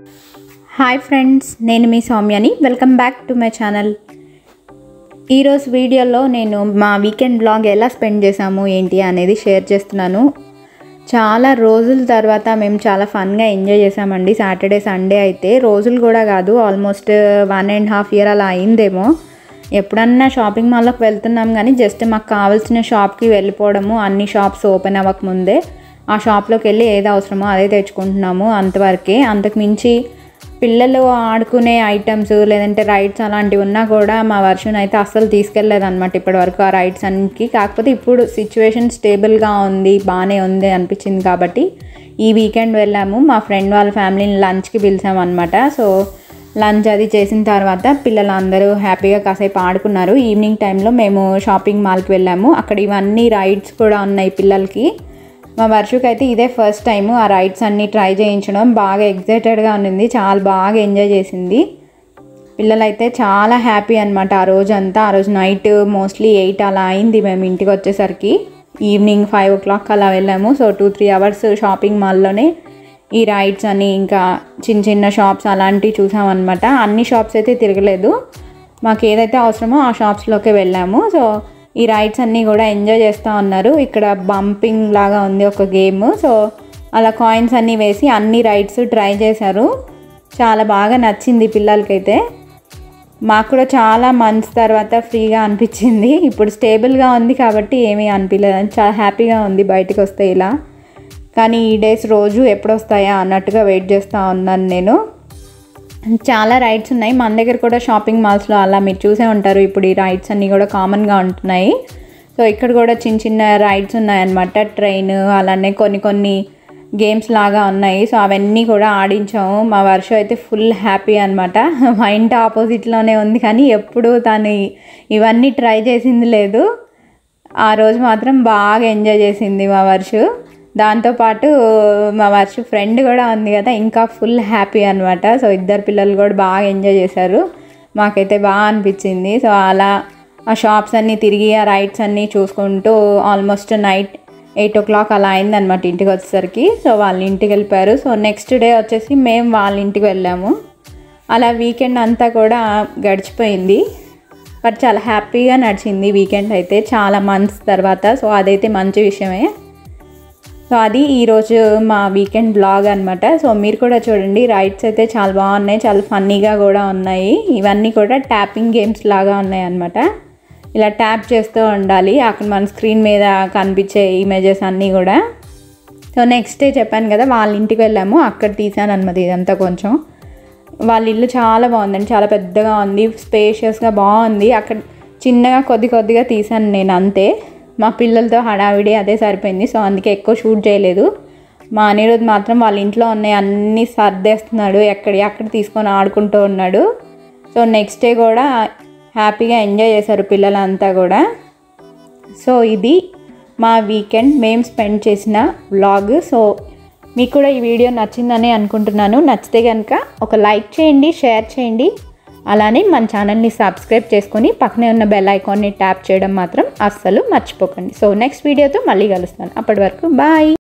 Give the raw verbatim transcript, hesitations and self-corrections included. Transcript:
Hi friends, నేను మీ సౌమ్యని. Welcome back to my channel. ఈరోజు వీడియోలో నేను మా వీకెండ్ బ్లాగ్ ఎలా స్పెండ్ చేసాము ఏంటి అనేది షేర్ చేస్తున్నాను. చాలా రోజుల తర్వాత మేము చాలా ఫన్గా ఎంజాయ్ చేసామండి. సాటర్డే సండే అయితే రోజులు కూడా కాదు, almost one and half year అలా అయిందేమో. ఎప్పుడన్నా షాపింగ్ మాల్లోకి వెళ్తున్నాం కానీ జస్ట్ మాకు కావాల్సిన షాప్కి వెళ్ళిపోవడము, అన్ని షాప్స్ ఓపెన్ అవ్వకముందే ఆ షాప్లోకి వెళ్ళి ఏది అవసరమో అదే తెచ్చుకుంటున్నాము, అంతవరకే. అంతకు మించి పిల్లలు ఆడుకునే ఐటమ్స్ లేదంటే రైడ్స్ అలాంటివి ఉన్నా కూడా మా వర్షం అయితే అస్సలు తీసుకెళ్ళలేదన్నమాట ఇప్పటివరకు ఆ రైడ్స్ అన్నిటికీ. కాకపోతే ఇప్పుడు సిచ్యువేషన్ స్టేబుల్గా ఉంది, బాగానే ఉంది అనిపించింది కాబట్టి ఈ వీకెండ్ వెళ్ళాము. మా ఫ్రెండ్ వాళ్ళ ఫ్యామిలీని లంచ్కి పిలిచామన్నమాట. సో లంచ్ అది చేసిన తర్వాత పిల్లలందరూ హ్యాపీగా కాసేపు ఆడుకున్నారు. ఈవినింగ్ టైంలో మేము షాపింగ్ మాల్కి వెళ్ళాము. అక్కడ ఇవన్నీ రైడ్స్ కూడా ఉన్నాయి పిల్లలకి. మా వర్షకు అయితే ఇదే ఫస్ట్ టైము ఆ రైడ్స్ అన్నీ ట్రై చేయించడం. బాగా ఎగ్జైటెడ్గా ఉంది, చాలా బాగా ఎంజాయ్ చేసింది. పిల్లలైతే చాలా హ్యాపీ అనమాట ఆ రోజంతా. ఆ రోజు నైట్ మోస్ట్లీ ఎయిట్ అలా అయింది మేము ఇంటికి వచ్చేసరికి. ఈవినింగ్ ఫైవ్ ఓ క్లాక్ అలా వెళ్ళాము. So two three hours shopping మాల్లోనే ఈ రైడ్స్ అని ఇంకా చిన్న చిన్న షాప్స్ అలాంటివి చూసామన్నమాట. అన్ని షాప్స్ అయితే తిరగలేదు, మాకు ఏదైతే అవసరమో ఆ షాప్స్లోకి వెళ్ళాము. సో ఈ రైడ్స్ అన్నీ కూడా ఎంజాయ్ చేస్తూ ఉన్నారు. ఇక్కడ బంపింగ్ లాగా ఉంది ఒక గేమ్. సో అలా కాయిన్స్ అన్నీ వేసి అన్ని రైడ్స్ ట్రై చేశారు. చాలా బాగా నచ్చింది పిల్లలకైతే. మాకు కూడా చాలా మంత్స్ తర్వాత ఫ్రీగా అనిపించింది. ఇప్పుడు స్టేబుల్గా ఉంది కాబట్టి ఏమీ అనిపించలేదు, చాలా హ్యాపీగా ఉంది బయటకు వస్తే ఇలా. కానీ ఈ డేస్ రోజు ఎప్పుడు వస్తాయా అన్నట్టుగా వెయిట్ చేస్తూ ఉన్నాను నేను. చాలా రైడ్స్ ఉన్నాయి మన దగ్గర కూడా షాపింగ్ మాల్స్లో, అలా మీరు చూసే ఉంటారు. ఇప్పుడు ఈ రైడ్స్ అన్నీ కూడా కామన్గా ఉంటున్నాయి. సో ఇక్కడ కూడా చిన్న చిన్న రైడ్స్ ఉన్నాయన్నమాట, ట్రైన్ అలానే కొన్ని కొన్ని గేమ్స్ లాగా ఉన్నాయి. సో అవన్నీ కూడా ఆడించాము. మా వర్ష అయితే ఫుల్ హ్యాపీ అనమాట. మా ఇంటి ఆపోజిట్లోనే ఉంది కానీ ఎప్పుడు తను ఇవన్నీ ట్రై చేసింది లేదు. ఆ రోజు మాత్రం బాగా ఎంజాయ్ చేసింది మా వర్ష. దాంతోపాటు మా వర్ష ఫ్రెండ్ కూడా ఉంది కదా, ఇంకా ఫుల్ హ్యాపీ అనమాట. సో ఇద్దరు పిల్లలు కూడా బాగా ఎంజాయ్ చేశారు. మాకైతే బాగా అనిపించింది. సో అలా ఆ షాప్స్ అన్నీ తిరిగి ఆ రైడ్స్ అన్నీ చూసుకుంటూ almost night eight o'clock అలా అయిందనమాట ఇంటికి వచ్చేసరికి. సో వాళ్ళ ఇంటికి వెళ్ళిపోయారు. సో నెక్స్ట్ డే వచ్చేసి మేము వాళ్ళ ఇంటికి వెళ్ళాము. అలా వీకెండ్ అంతా కూడా గడిచిపోయింది. బట్ చాలా హ్యాపీగా నడిచింది వీకెండ్ అయితే, చాలా మంత్స్ తర్వాత. సో అదైతే మంచి విషయమే. సో అది ఈరోజు మా వీకెండ్ బ్లాగ్ అనమాట. సో మీరు కూడా చూడండి, రైడ్స్ అయితే చాలా బాగున్నాయి, చాలా ఫన్నీగా కూడా ఉన్నాయి. ఇవన్నీ కూడా ట్యాపింగ్ గేమ్స్ లాగా ఉన్నాయి అనమాట. ఇలా ట్యాప్ చేస్తూ ఉండాలి, అక్కడ మన స్క్రీన్ మీద కనిపించే ఇమేజెస్ అన్నీ కూడా. సో నెక్స్ట్ డే చెప్పాను కదా వాళ్ళ ఇంటికి వెళ్ళాము, అక్కడ తీసాను అనమాట ఇదంతా. కొంచెం వాళ్ళ ఇల్లు చాలా బాగుందండి, చాలా పెద్దగా ఉంది, స్పేషియస్గా బాగుంది. అక్కడ చిన్నగా కొద్ది కొద్దిగా తీసాను నేను అంతే. మా పిల్లలతో హడావిడి అదే సరిపోయింది. సో అందుకే ఎక్కువ షూట్ చేయలేదు. మా అనిరుద్ మాత్రం వాళ్ళ ఇంట్లో ఉన్నాయి అన్నీ సర్దేస్తున్నాడు, ఎక్కడి అక్కడ తీసుకొని ఆడుకుంటూ ఉన్నాడు. సో నెక్స్ట్ డే కూడా హ్యాపీగా ఎంజాయ్ చేశారు పిల్లలంతా కూడా. సో ఇది మా వీకెండ్ మేము స్పెండ్ చేసిన వ్లాగ్. సో మీకు కూడా ఈ వీడియో నచ్చిందని అనుకుంటున్నాను. నచ్చితే కనుక ఒక లైక్ చేయండి, షేర్ చేయండి, అలానే మన ఛానల్ని సబ్స్క్రైబ్ చేసుకొని పక్కనే ఉన్న బెల్ ఐకాన్ని ట్యాప్ చేయడం మాత్రం అస్సలు మర్చిపోకండి. సో నెక్స్ట్ వీడియోతో మళ్ళీ కలుస్తాను. అప్పటి వరకు బాయ్.